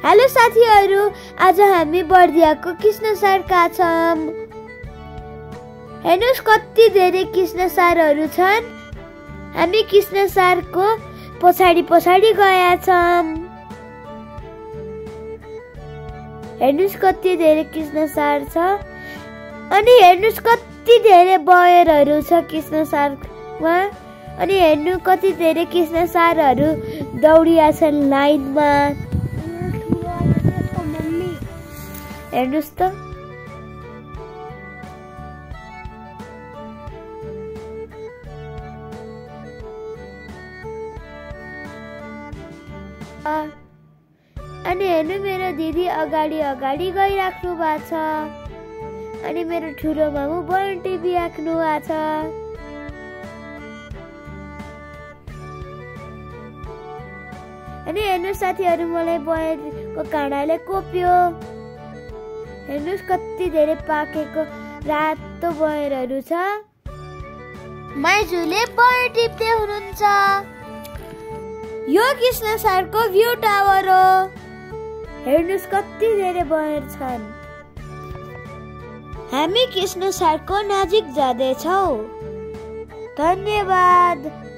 Hello साथीहरू, आज हामी बर्दियाको कृष्णसारका छौं। हेर्नुस् कति धेरै कृष्णसारहरू छन्। हामी कृष्णसारको पछाडि गएका छौं। हेर्नुस् कति धेरै कृष्णसार छ अनि हेर्नुस् कति धेरै बयरहरू छ कृष्णसारमा। अनि हेर्नु कति धेरै कृष्णसारहरू दौडिया छन् लाइनमा। हेर्नुस् त अनि हेर्नु मेरो दिदी अगाडि गइराख्नु भएको छ। अनि मेरो ठुलो मामु बयन टिभी राख्नु भएको छ। अनि हेर्नु साथीहरू, मलाई बयनको काँडाले कोप्यो। हेर्नुस् कति धेरै पाकेको रातो बयरहरू छ। माइजूले बयर टिप्दै हुनुहुन्छ। यो कृष्णसारको भ्यू टावर हो। हेर्नुस् कति धेरै बयर छन्। हामी कृष्णसारको नजिक जाँदैछौँ। धन्यवाद।